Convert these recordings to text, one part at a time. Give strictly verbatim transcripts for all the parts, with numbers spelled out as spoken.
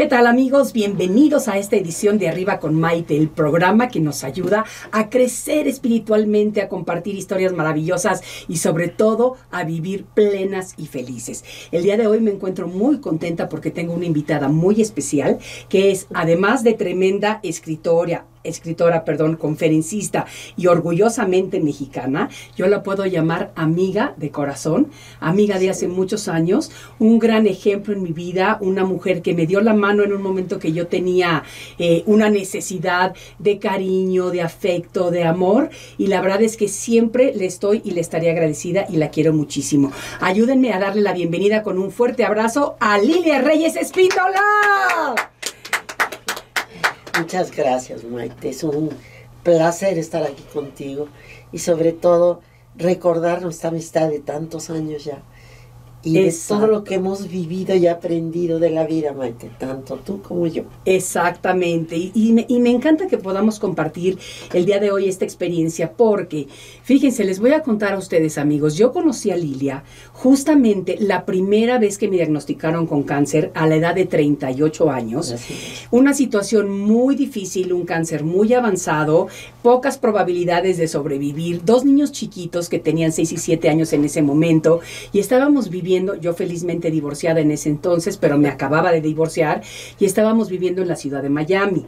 ¿Qué tal, amigos? Bienvenidos a esta edición de Arriba con Maite, el programa que nos ayuda a crecer espiritualmente, a compartir historias maravillosas y sobre todo a vivir plenas y felices. El día de hoy me encuentro muy contenta porque tengo una invitada muy especial que es, además de tremenda escritora, escritora, perdón, conferencista y orgullosamente mexicana, yo la puedo llamar amiga de corazón, amiga de hace muchos años, un gran ejemplo en mi vida, una mujer que me dio la mano en un momento que yo tenía eh, una necesidad de cariño, de afecto, de amor, y la verdad es que siempre le estoy y le estaré agradecida y la quiero muchísimo. Ayúdenme a darle la bienvenida con un fuerte abrazo a Lilia Reyes Espíndola. Muchas gracias, Maite. Es un placer estar aquí contigo y sobre todo recordar nuestra amistad de tantos años ya y Exacto. de todo lo que hemos vivido y aprendido de la vida, Maite, tanto tú como yo. Exactamente, y, y, me, y me encanta que podamos compartir el día de hoy esta experiencia porque, fíjense, les voy a contar a ustedes, amigos, yo conocí a Lilia justamente la primera vez que me diagnosticaron con cáncer a la edad de treinta y ocho años, una situación muy difícil, un cáncer muy avanzado, pocas probabilidades de sobrevivir, dos niños chiquitos que tenían seis y siete años en ese momento y estábamos viviendo yo felizmente divorciada en ese entonces, pero me acababa de divorciar y estábamos viviendo en la ciudad de Miami.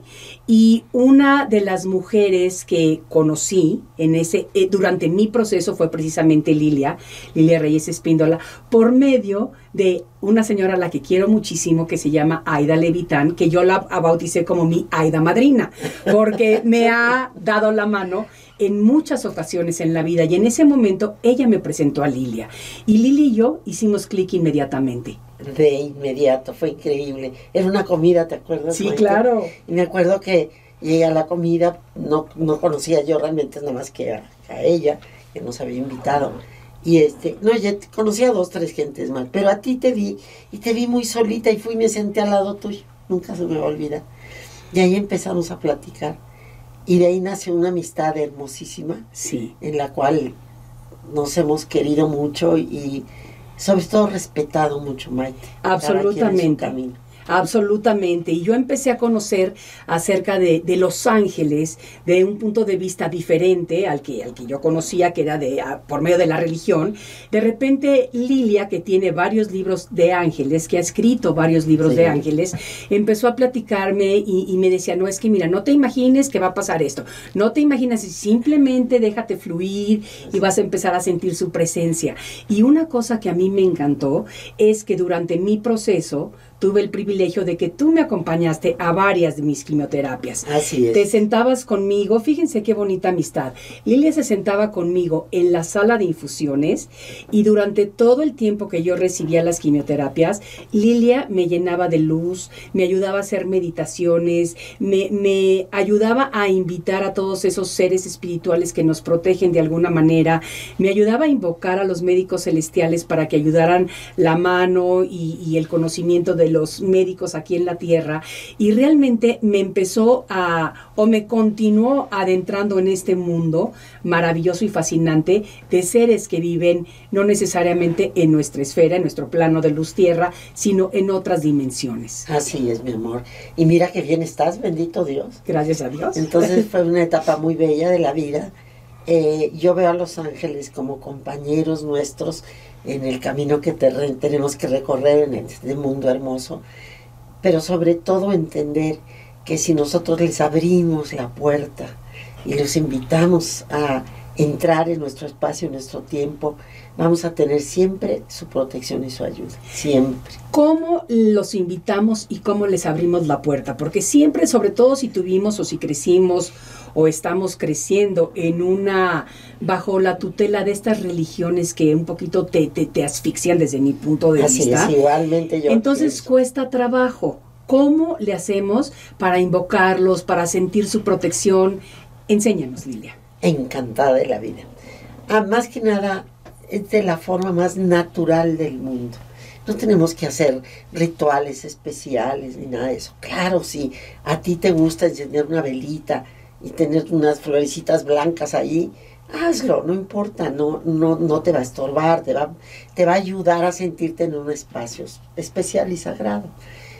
Y una de las mujeres que conocí en ese, eh, durante mi proceso fue precisamente Lilia, Lilia Reyes Espíndola, por medio de una señora a la que quiero muchísimo que se llama Aida Levitán, que yo la bauticé como mi Aida madrina, porque me ha dado la mano en muchas ocasiones en la vida y en ese momento ella me presentó a Lilia y Lilia y yo hicimos clic inmediatamente. De inmediato, fue increíble. Era una comida, ¿te acuerdas? Sí, Maite? Claro. Y me acuerdo que llegué a la comida, no, no conocía yo realmente nada más que a, a ella, que nos había invitado. Y este, no, ya conocía a dos, tres gentes más, pero a ti te vi y te vi muy solita y fui y me senté al lado tuyo, nunca se me va a olvidar. Y ahí empezamos a platicar. Y de ahí nació una amistad hermosísima, sí, en la cual nos hemos querido mucho y sobre todo respetado mucho, Maite. Absolutamente. Absolutamente, y yo empecé a conocer acerca de, de Los Ángeles de un punto de vista diferente al que, al que yo conocía, que era de, a, por medio de la religión. De repente Lilia, que tiene varios libros de ángeles, que ha escrito varios libros sí. de ángeles, empezó a platicarme y, y me decía, no, es que mira, no te imagines que va a pasar esto, no te imaginas, simplemente déjate fluir y vas a empezar a sentir su presencia. Y una cosa que a mí me encantó es que durante mi proceso tuve el privilegio de que tú me acompañaste a varias de mis quimioterapias. Así es. Te sentabas conmigo, fíjense qué bonita amistad. Lilia se sentaba conmigo en la sala de infusiones y durante todo el tiempo que yo recibía las quimioterapias, Lilia me llenaba de luz, me ayudaba a hacer meditaciones, me, me ayudaba a invitar a todos esos seres espirituales que nos protegen de alguna manera, me ayudaba a invocar a los médicos celestiales para que ayudaran la mano y, y el conocimiento de los médicos aquí en la tierra, y realmente me empezó a, o me continuó adentrando en este mundo maravilloso y fascinante de seres que viven no necesariamente en nuestra esfera, en nuestro plano de luz tierra, sino en otras dimensiones. Así es, mi amor. Y mira qué bien estás, bendito Dios. Gracias a Dios. Entonces fue una etapa muy bella de la vida. Eh, yo veo a Los Ángeles como compañeros nuestros en el camino que te re, tenemos que recorrer en este mundo hermoso, pero sobre todo entender que si nosotros les abrimos la puerta y los invitamos a entrar en nuestro espacio, en nuestro tiempo, vamos a tener siempre su protección y su ayuda, siempre. ¿Cómo los invitamos y cómo les abrimos la puerta? Porque siempre, sobre todo si tuvimos o si crecimos o estamos creciendo en una, bajo la tutela de estas religiones que un poquito te, te, te asfixian desde mi punto de Así vista. Es, igualmente yo. Entonces pienso. Cuesta trabajo. ¿Cómo le hacemos para invocarlos, para sentir su protección? Enséñanos, Lilia. Encantada de la vida. Ah, más que nada, es de la forma más natural del mundo. No tenemos que hacer rituales especiales ni nada de eso. Claro, si a ti te gusta encender una velita y tener unas florecitas blancas ahí, hazlo, no importa, no, no, no te va a estorbar, te va, te va a ayudar a sentirte en un espacio especial y sagrado.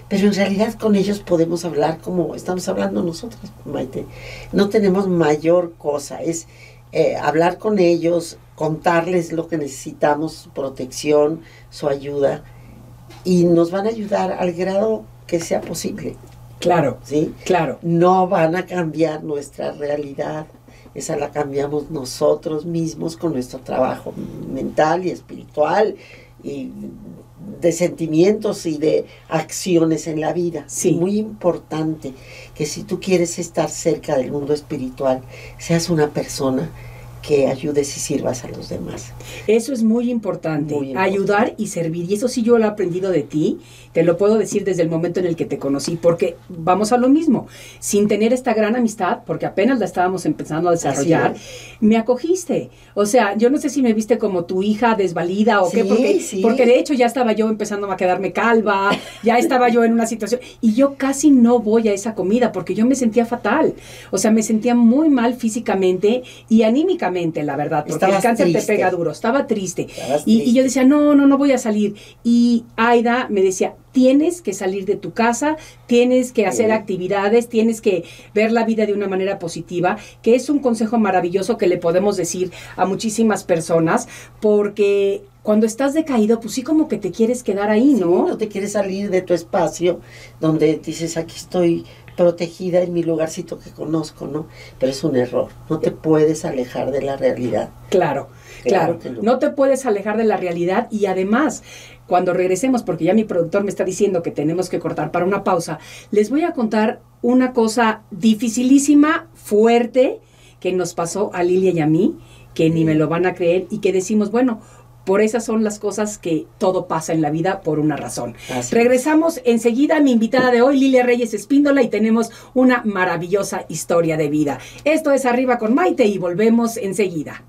pero en realidad con ellos podemos hablar como estamos hablando nosotros, Maite. No tenemos mayor cosa, es eh, hablar con ellos, contarles lo que necesitamos, su protección, su ayuda, y nos van a ayudar al grado que sea posible. Claro, ¿sí? Claro. No van a cambiar nuestra realidad, esa la cambiamos nosotros mismos con nuestro trabajo mental y espiritual y de sentimientos y de acciones en la vida. Sí. Es muy importante que si tú quieres estar cerca del mundo espiritual, seas una persona que ayudes y sirvas a los demás. Eso es muy importante, muy importante, ayudar y servir. Y eso sí yo lo he aprendido de ti, te lo puedo decir desde el momento en el que te conocí, porque vamos a lo mismo, sin tener esta gran amistad, porque apenas la estábamos empezando a desarrollar, me acogiste. O sea, yo no sé si me viste como tu hija desvalida o sí, qué, porque, sí. porque de hecho ya estaba yo empezando a quedarme calva, ya estaba yo en una situación, y yo casi no voy a esa comida, porque yo me sentía fatal. O sea, me sentía muy mal físicamente y anímicamente, la verdad, porque Estabas el cáncer triste. te pega duro, estaba triste. Estabas Y, triste. y yo decía, no, no, no voy a salir. Y Aida me decía, tienes que salir de tu casa, tienes que hacer Sí. actividades, tienes que ver la vida de una manera positiva, que es un consejo maravilloso que le podemos decir a muchísimas personas, porque cuando estás decaído, pues sí como que te quieres quedar ahí, ¿no? Sí, no te quieres salir de tu espacio donde dices, aquí estoy protegida en mi lugarcito que conozco, ¿no? Pero es un error, no te puedes alejar de la realidad. Claro, claro, Claro que no. no te puedes alejar de la realidad y además, cuando regresemos, porque ya mi productor me está diciendo que tenemos que cortar para una pausa, les voy a contar una cosa dificilísima, fuerte, que nos pasó a Lilia y a mí, que ni me lo van a creer y que decimos, bueno, por esas son las cosas que todo pasa en la vida por una razón. Así Regresamos enseguida, mi invitada de hoy, Lilia Reyes Espíndola, y tenemos una maravillosa historia de vida. Esto es Arriba con Maite y volvemos enseguida.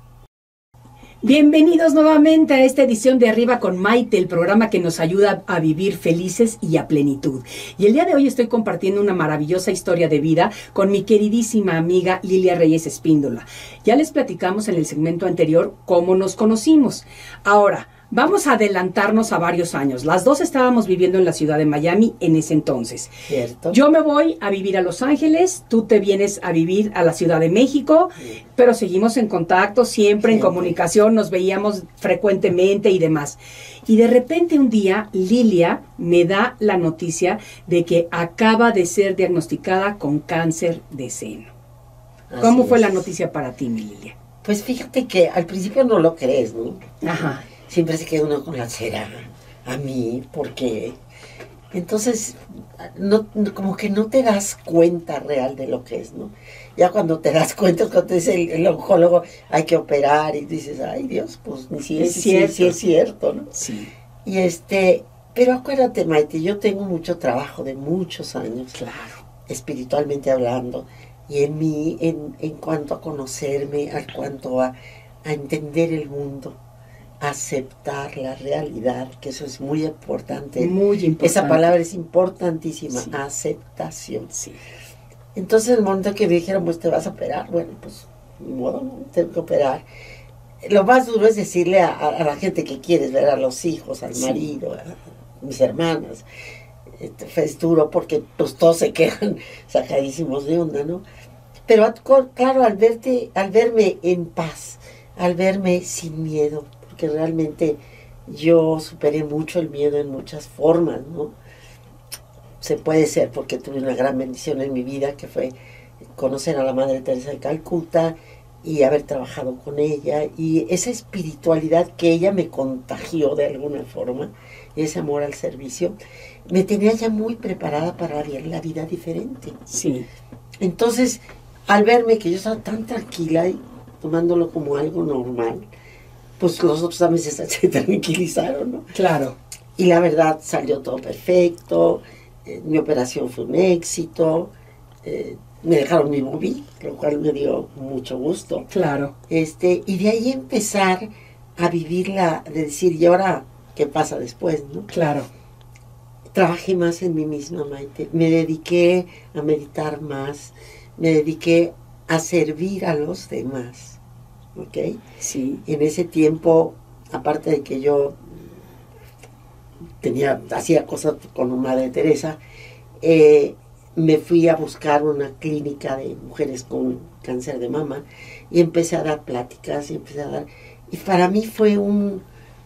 Bienvenidos nuevamente a esta edición de Arriba con Maite, el programa que nos ayuda a vivir felices y a plenitud. Y el día de hoy estoy compartiendo una maravillosa historia de vida con mi queridísima amiga Lilia Reyes Espíndola. Ya les platicamos en el segmento anterior cómo nos conocimos. Ahora, vamos a adelantarnos a varios años. Las dos estábamos viviendo en la ciudad de Miami en ese entonces. ¿Cierto? Yo me voy a vivir a Los Ángeles, tú te vienes a vivir a la Ciudad de México, Sí. pero seguimos en contacto, siempre, siempre en comunicación, nos veíamos frecuentemente y demás. Y de repente un día Lilia me da la noticia de que acaba de ser diagnosticada con cáncer de seno. Así ¿Cómo fue es. la noticia para ti, mi Lilia? Pues fíjate que al principio no lo crees, ¿no? Ajá. Siempre se queda uno con la cera a mí, porque entonces no, no- como que no te das cuenta real de lo que es, ¿no? Ya cuando te das cuenta es cuando te dice el, el oncólogo, hay que operar, y dices, ay Dios, pues ni si es, Es sí- cierto. sí es cierto, ¿no? Sí, Y este, pero acuérdate, Maite, yo tengo mucho trabajo de muchos años, claro. espiritualmente hablando, y en mí, en, en cuanto a conocerme, en cuanto a, a entender el mundo, aceptar la realidad, que eso es muy importante. Muy importante. Esa palabra es importantísima, Sí. aceptación. Sí. Entonces, el momento que me dijeron, pues te vas a operar, bueno, pues, ni modo, ¿no? Tengo que operar. Lo más duro es decirle a, a- a la gente que quieres ver, a los hijos, al Sí. marido, a mis hermanas. Este, fue- es duro porque pues todos se quedan sacadísimos de onda, ¿no? Pero a- co- claro, al verte, al verme en paz, al verme sin miedo, porque realmente yo superé mucho el miedo en muchas formas, ¿no? Se puede ser porque tuve una gran bendición en mi vida, que fue conocer a la Madre Teresa de Calcuta y haber trabajado con ella, y esa espiritualidad que ella me contagió de alguna forma, y ese amor al servicio, me tenía ya muy preparada para ver la vida diferente. Sí. Entonces, al verme que yo estaba tan tranquila y tomándolo como algo normal, pues los otros también se, se tranquilizaron, ¿no? Claro. Y la verdad salió todo perfecto, eh, mi operación fue un éxito, eh, me dejaron mi móvil, lo cual me dio mucho gusto. Claro. Este, y de ahí empezar a vivirla, de decir, ¿y ahora qué pasa después, no? Claro. Trabajé más en mí misma, Maite. Me dediqué a meditar más, me dediqué a servir a los demás, ¿ok? Sí. En ese tiempo, aparte de que yo tenía, hacía cosas con Madre Teresa, eh, me fui a buscar una clínica de mujeres con cáncer de mama y empecé a dar pláticas y empecé a dar, y para mí fue un,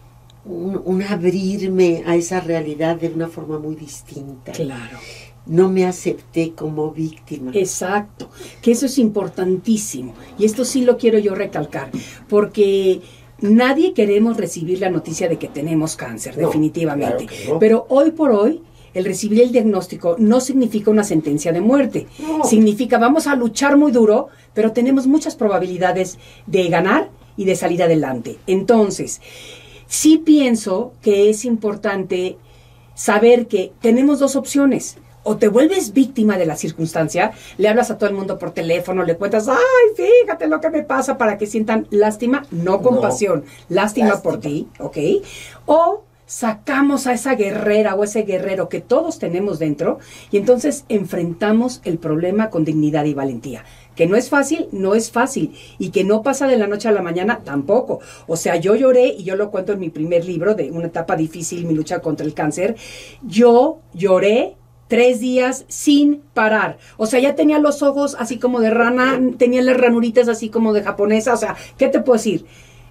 un, un abrirme a esa realidad de una forma muy distinta. Claro. No me acepté como víctima. Exacto, que eso es importantísimo. Y esto sí lo quiero yo recalcar, porque nadie queremos recibir la noticia de que tenemos cáncer, no, definitivamente. Claro no. Pero hoy por hoy, el recibir el diagnóstico no significa una sentencia de muerte. No. Significa, vamos a luchar muy duro, pero tenemos muchas probabilidades de ganar y de salir adelante. Entonces, sí pienso que es importante saber que tenemos dos opciones. O te vuelves víctima de la circunstancia, le hablas a todo el mundo por teléfono, le cuentas, ay, fíjate lo que me pasa, para que sientan lástima, no compasión, no, lástima, lástima por ti, ¿ok? O sacamos a esa guerrera o ese guerrero que todos tenemos dentro y entonces enfrentamos el problema con dignidad y valentía. Que no es fácil, no es fácil. Y que no pasa de la noche a la mañana, tampoco. O sea, yo lloré, y yo lo cuento en mi primer libro, de una etapa difícil, mi lucha contra el cáncer. Yo lloré tres días sin parar. O sea, ya tenía los ojos así como de rana, tenía las ranuritas así como de japonesa. O sea, ¿qué te puedo decir?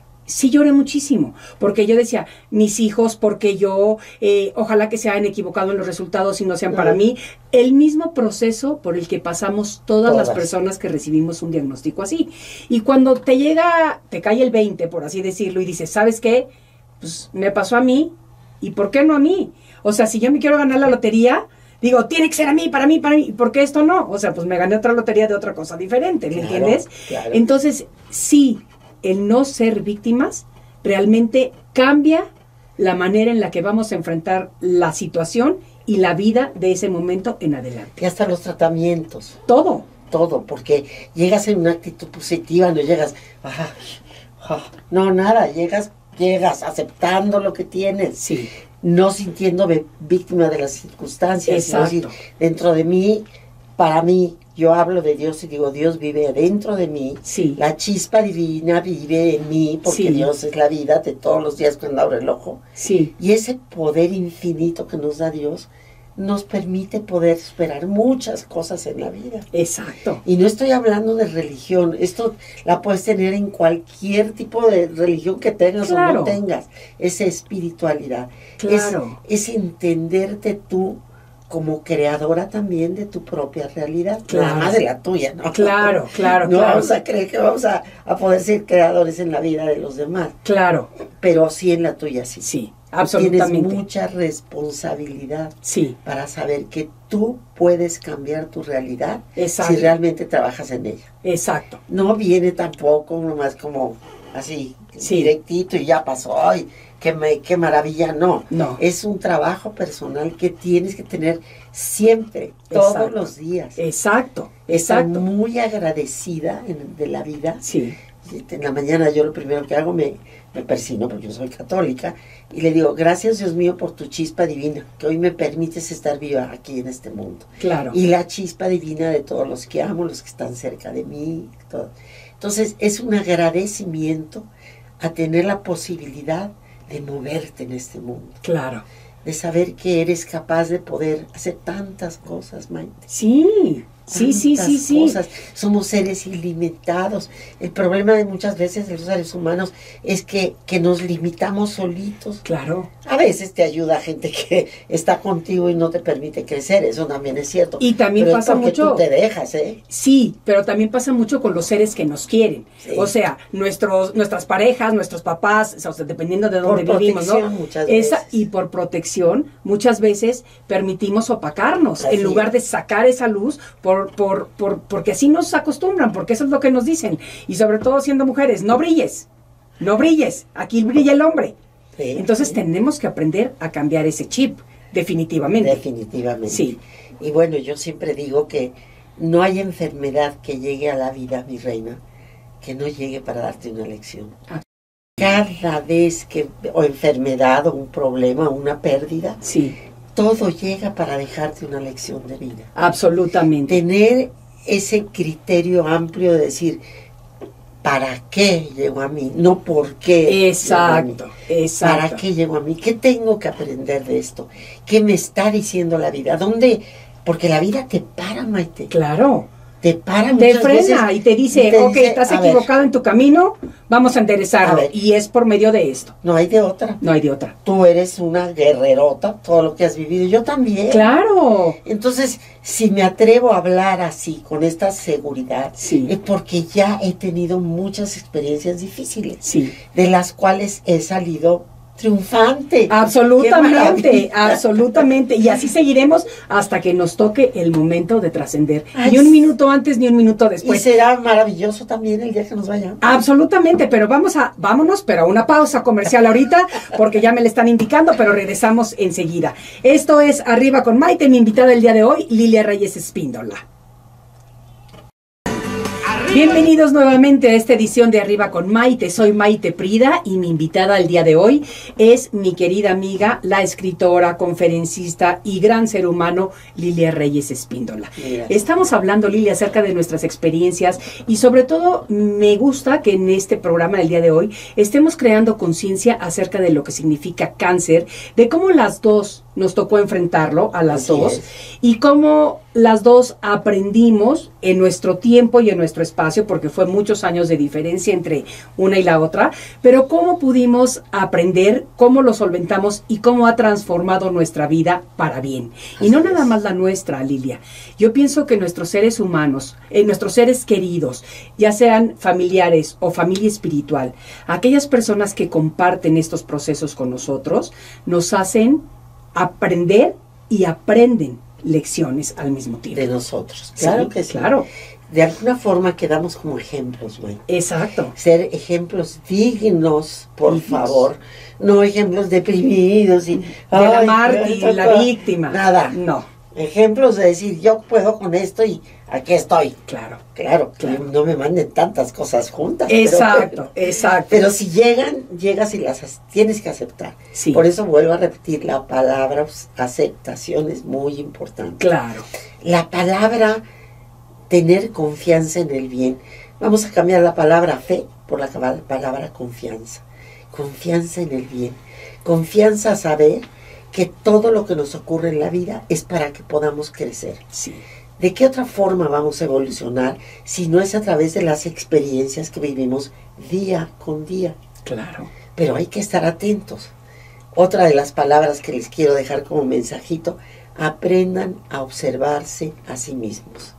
Sí lloré muchísimo, porque yo decía, mis hijos, porque yo, eh, ojalá que se hayan equivocado en los resultados y no sean para mí. El mismo proceso por el que pasamos todas, todas las personas que recibimos un diagnóstico así. Y cuando te llega, te cae el veinte, por así decirlo, y dices, ¿sabes qué? Pues me pasó a mí, ¿y por qué no a mí? O sea, si yo me quiero ganar la lotería, digo, tiene que ser a mí, para mí, para mí. ¿Por qué esto no? O sea, pues me gané otra lotería de otra cosa diferente, ¿me claro, entiendes? Claro. Entonces, sí, el no ser víctimas realmente cambia la manera en la que vamos a enfrentar la situación y la vida de ese momento en adelante. Y hasta los tratamientos. Todo. Todo, porque llegas en una actitud positiva, no llegas, ah, ah, no, nada, llegas, llegas aceptando lo que tienes. Sí. No sintiéndome víctima de las circunstancias. Exacto. Sino dentro de mí, para mí, yo hablo de Dios y digo, Dios vive dentro de mí. Sí. La chispa divina vive en mí, porque sí. Dios es la vida de todos los días cuando abro el ojo. Sí. Y ese poder infinito que nos da Dios nos permite poder superar muchas cosas en la vida. Exacto. Y no estoy hablando de religión, esto la puedes tener en cualquier tipo de religión que tengas claro. o no tengas, esa espiritualidad. Claro. Es, es entenderte tú como creadora también de tu propia realidad, claro. nada más de la tuya, ¿no? Claro, claro, No claro. vamos a creer que vamos a, a poder ser creadores en la vida de los demás. Claro. Pero sí en la tuya, sí. Sí. Absolutamente. Tienes mucha responsabilidad sí. para saber que tú puedes cambiar tu realidad Exacto. si realmente trabajas en ella. Exacto. No viene tampoco nomás como así, sí. directito y ya pasó, ay, qué, me, qué maravilla, no. No. Es un trabajo personal que tienes que tener siempre, todos Exacto. los días. Exacto. Estar Exacto. muy agradecida en, de la vida. Sí. En la mañana yo lo primero que hago me, me persino porque yo soy católica y le digo, gracias Dios mío por tu chispa divina, que hoy me permites estar viva aquí en este mundo. Claro. Y la chispa divina de todos los que amo, los que están cerca de mí. Todo. Entonces es un agradecimiento a tener la posibilidad de moverte en este mundo. Claro. De saber que eres capaz de poder hacer tantas cosas, Maite. Sí. Sí, sí, sí, sí. Cosas. Somos seres ilimitados. El problema de muchas veces de los seres humanos es que, que nos limitamos solitos. Claro. A veces te ayuda gente que está contigo y no te permite crecer, eso también es cierto. Y también pero pasa es porque mucho. Tú te dejas, ¿eh? Sí, pero también pasa mucho con los seres que nos quieren. Sí. O sea, nuestros, nuestras parejas, nuestros papás, o sea, dependiendo de dónde por vivimos, ¿no? Muchas Esa, veces. Y por protección, muchas veces permitimos opacarnos así en lugar es. de sacar esa luz por Por, por, porque así nos acostumbran, porque eso es lo que nos dicen. Y sobre todo siendo mujeres, no brilles, no brilles, aquí brilla el hombre. Sí, Entonces sí. tenemos que aprender a cambiar ese chip, definitivamente. Definitivamente. Sí. Y bueno, yo siempre digo que no hay enfermedad que llegue a la vida, mi reina, que no llegue para darte una lección. Ah. Cada vez que, o enfermedad, o un problema, o una pérdida, sí. todo llega para dejarte una lección de vida. Absolutamente. Tener ese criterio amplio de decir, ¿para qué llegó a mí? No por qué. Exacto, exacto. ¿Para qué llegó a mí? ¿Qué tengo que aprender de esto? ¿Qué me está diciendo la vida? ¿Dónde? Porque la vida te para, Maite. Claro. Te para Te muchas veces frena y te dice, y te ok, dice, estás a ver, equivocado en tu camino, vamos a enderezarlo. A ver. Y es por medio de esto. no hay de otra. No hay de otra. Tú eres una guerrerota, todo lo que has vivido, yo también. Claro. Entonces, si me atrevo a hablar así, con esta seguridad, Sí. es porque ya he tenido muchas experiencias difíciles, Sí. de las cuales he salido triunfante. ¡Qué Absolutamente, maravilla! absolutamente. Y así seguiremos hasta que nos toque el momento de trascender. Ay, Ni un minuto antes ni un minuto Y después. será maravilloso también el día que nos vayamos. Absolutamente, pero vamos a, vámonos, pero a una pausa comercial ahorita, porque ya me le están indicando, pero regresamos enseguida. Esto es Arriba con Maite, mi invitada el día de hoy, Lilia Reyes Espíndola. Bienvenidos nuevamente a esta edición de Arriba con Maite. Soy Maite Prida y mi invitada el día de hoy es mi querida amiga, la escritora, conferencista y gran ser humano Lilia Reyes Espíndola. Mira. Estamos hablando, Lilia, acerca de nuestras experiencias y sobre todo me gusta que en este programa del día de hoy estemos creando conciencia acerca de lo que significa cáncer, de cómo las dos nos tocó enfrentarlo a las Así dos es. y cómo las dos aprendimos en nuestro tiempo y en nuestro espacio, porque fue muchos años de diferencia entre una y la otra, pero cómo pudimos aprender, cómo lo solventamos y cómo ha transformado nuestra vida para bien. Y Así no es. nada más la nuestra, Lilia. Yo pienso que nuestros seres humanos, eh, nuestros seres queridos, ya sean familiares o familia espiritual, aquellas personas que comparten estos procesos con nosotros, nos hacen aprender y aprenden lecciones al mismo tiempo. De nosotros. Claro Sí, que sí. claro. De alguna forma quedamos como ejemplos, güey. Exacto. Ser ejemplos dignos, por Dignos. favor. No ejemplos deprimidos y... De la ay, mártir, qué- la víctima. Nada. No, Ejemplos de decir, yo puedo con esto y aquí estoy. claro. Claro, que Claro. no me manden tantas cosas juntas. pero- Exacto, exacto. Pero si llegan, llegas y las as- tienes que aceptar. Sí. Por eso vuelvo a repetir, la palabra pues, aceptación es muy importante. Claro. La palabra tener confianza en el bien. Vamos a cambiar la palabra fe por la caba- palabra confianza. Confianza en el bien. Confianza a saber que todo lo que nos ocurre en la vida es para que podamos crecer. Sí. ¿De qué otra forma vamos a evolucionar si no es a través de las experiencias que vivimos día con día? Claro. Pero hay que estar atentos. Otra de las palabras que les quiero dejar como mensajito, aprendan a observarse a sí mismos.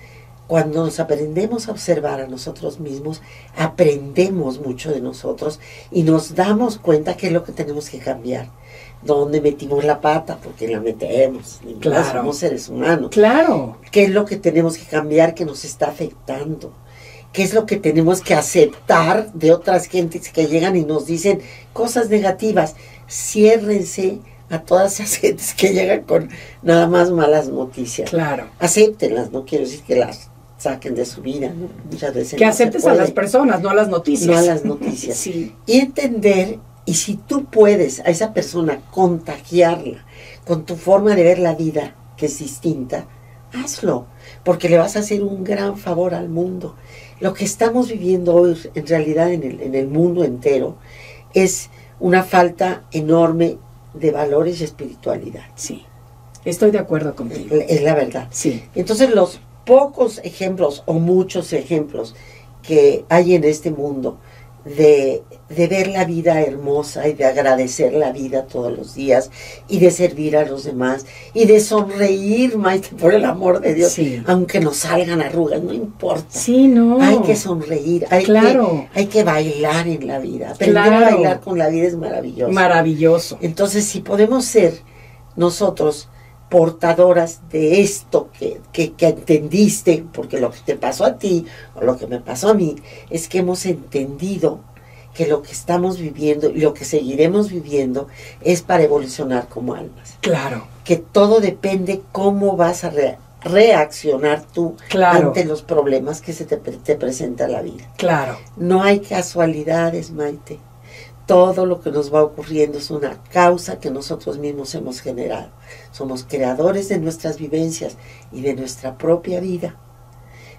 Cuando nos aprendemos a observar a nosotros mismos, aprendemos mucho de nosotros y nos damos cuenta qué es lo que tenemos que cambiar. ¿Dónde metimos la pata? Porque la metemos. Ni modo, Claro. Somos seres humanos. Claro. ¿Qué es lo que tenemos que cambiar que nos está afectando? ¿Qué es lo que tenemos que aceptar de otras gentes que llegan y nos dicen cosas negativas? Ciérrense a todas esas gentes que llegan con nada más malas noticias. Claro. Acéptenlas, no quiero decir que las saquen de su vida, ¿no? Muchas veces Que no se aceptes a puede. las personas, no a las noticias. No a las noticias. Sí. Y entender, y si tú puedes a esa persona contagiarla con tu forma de ver la vida, que es distinta, hazlo, porque le vas a hacer un gran favor al mundo. Lo que estamos viviendo hoy, en realidad en el, en el mundo entero, es una falta enorme de valores y espiritualidad. Sí. Estoy de acuerdo contigo. Es la verdad. Sí. Entonces los pocos ejemplos o muchos ejemplos que hay en este mundo de, de ver la vida hermosa y de agradecer la vida todos los días y de servir a los demás y de sonreír, Maite, por el amor de Dios, Sí. aunque nos salgan arrugas, no importa. Sí, no. Hay que sonreír, hay, Claro. que, hay que bailar en la vida. Aprender Claro. a bailar con la vida es maravilloso. Maravilloso. Entonces, si podemos ser nosotros portadoras de esto que, que, que entendiste, porque lo que te pasó a ti o lo que me pasó a mí, es que hemos entendido que lo que estamos viviendo y lo que seguiremos viviendo es para evolucionar como almas. Claro. Que todo depende cómo vas a re- reaccionar tú Claro. ante los problemas que se te, pre- te presenta la vida. Claro. No hay casualidades, Maite. Todo lo que nos va ocurriendo es una causa que nosotros mismos hemos generado. Somos creadores de nuestras vivencias y de nuestra propia vida.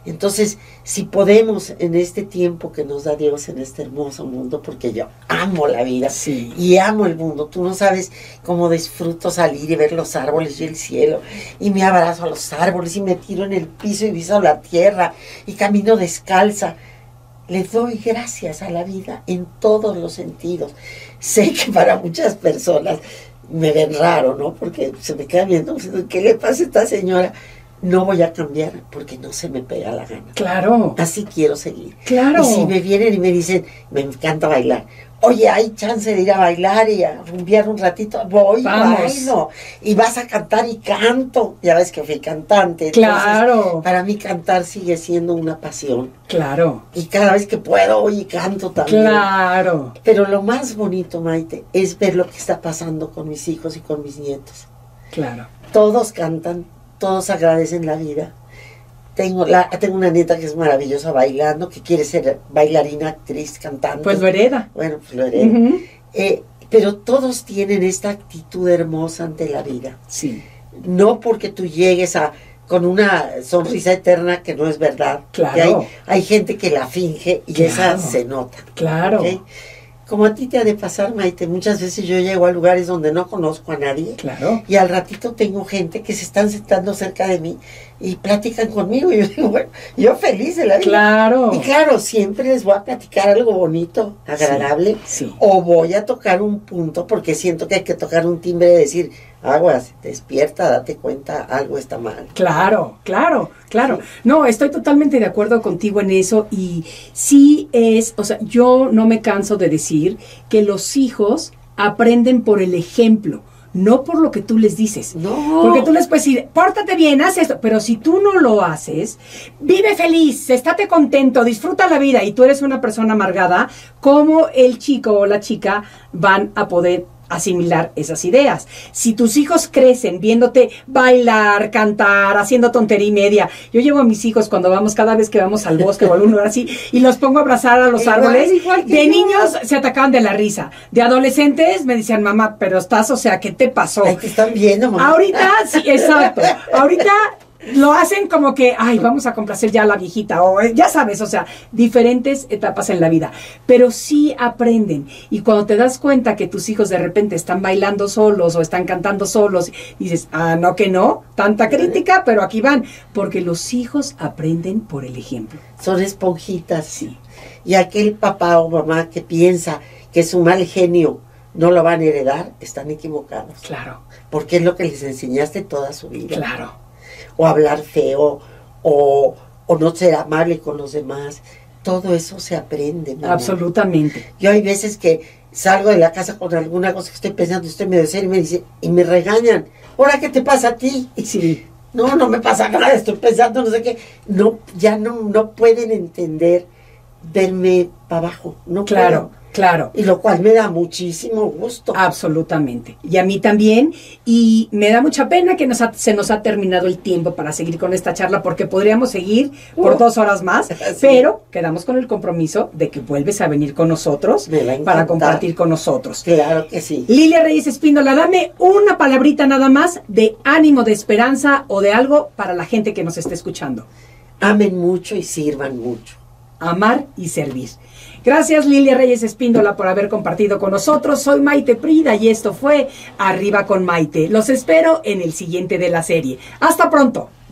Entonces, si podemos en este tiempo que nos da Dios en este hermoso mundo, porque yo amo la vida sí. y amo el mundo, tú no sabes cómo disfruto salir y ver los árboles y el cielo, y me abrazo a los árboles y me tiro en el piso y piso la tierra y camino descalza. Le doy gracias a la vida en todos los sentidos. Sé que para muchas personas me ven raro, ¿no? Porque se me quedan viendo, ¿qué le pasa a esta señora? No voy a cambiar porque no se me pega la gana. Claro. Así quiero seguir. Claro. Y si me vienen y me dicen, me encanta bailar. Oye, hay chance de ir a bailar y a rumbear un ratito. Voy, Vamos. bailo. Y vas a cantar y canto. Ya ves que fui cantante. Claro. Entonces, para mí cantar sigue siendo una pasión. Claro. Y cada vez que puedo, voy y canto también. Claro. Pero lo más bonito, Maite, es ver lo que está pasando con mis hijos y con mis nietos. Claro. Todos cantan. Todos agradecen la vida. Tengo, la, tengo una nieta que es maravillosa bailando, que quiere ser bailarina, actriz, cantante. Pues lo hereda. Bueno, pues lo hereda. Uh-huh. eh, pero todos tienen esta actitud hermosa ante la vida. Sí. No porque tú llegues a con una sonrisa eterna que no es verdad. Claro. Hay, hay gente que la finge y Claro. esa se nota. Claro. ¿Okay? Como a ti te ha de pasar, Maite, muchas veces yo llego a lugares donde no conozco a nadie. Claro. Y al ratito tengo gente que se están sentando cerca de mí y platican conmigo. Y yo digo, bueno, yo feliz de la vida. Claro. Y claro, siempre les voy a platicar algo bonito, agradable. Sí, sí. O voy a tocar un punto porque siento que hay que tocar un timbre y decir, aguas, despierta, date cuenta, algo está mal. Claro, claro, claro. No, estoy totalmente de acuerdo contigo en eso y sí es, o sea, yo no me canso de decir que los hijos aprenden por el ejemplo, no por lo que tú les dices. No. Porque tú les puedes decir, pórtate bien, haz esto, pero si tú no lo haces, vive feliz, estate contento, disfruta la vida y tú eres una persona amargada, ¿cómo el chico o la chica van a poder asimilar esas ideas? Si tus hijos crecen viéndote bailar, cantar, haciendo tontería y media. Yo llevo a mis hijos cuando vamos, cada vez que vamos al bosque o a algún lugar así, y los pongo a abrazar a los Igual, árboles. igual que De yo. niños se atacaban de la risa. De adolescentes me decían, mamá, pero estás, o sea, ¿qué te pasó? Ay, te están viendo, mamá. Ahorita, sí, exacto. Ahorita lo hacen como que, ay, vamos a complacer ya a la viejita, o eh, ya sabes, o sea, diferentes etapas en la vida. Pero sí aprenden. Y cuando te das cuenta que tus hijos de repente están bailando solos o están cantando solos, dices, ah, no que no, tanta crítica, pero aquí van. Porque los hijos aprenden por el ejemplo. Son esponjitas. Sí. Y aquel papá o mamá que piensa que su mal genio no lo van a heredar, están equivocados. Claro, Porque es lo que les enseñaste toda su vida. claro. O hablar feo, o, o no ser amable con los demás. Todo eso se aprende, mi amor. Absolutamente. Yo hay veces que salgo de la casa con alguna cosa que estoy pensando, estoy medio serio y me dice, y me regañan. ¿Ahora qué te pasa a ti? Y Sí. no, no me pasa nada, estoy pensando no sé qué. No, ya no, no pueden entender verme para abajo. No Claro, pueden. claro. Y lo cual me da muchísimo gusto. Absolutamente. Y a mí también. Y me da mucha pena que nos ha- se nos ha terminado el tiempo para seguir con esta charla, porque podríamos seguir por Uh. dos horas más, Sí. pero quedamos con el compromiso de que vuelves a venir con nosotros Me va a para encantar. compartir con nosotros. Claro que sí. Lilia Reyes Espíndola, dame una palabrita nada más de ánimo, de esperanza o de algo para la gente que nos esté escuchando. Amen mucho y sirvan mucho. Amar y servir. Gracias, Lilia Reyes Espíndola, por haber compartido con nosotros. Soy Maite Prida y esto fue Arriba con Maite. Los espero en el siguiente de la serie. Hasta pronto.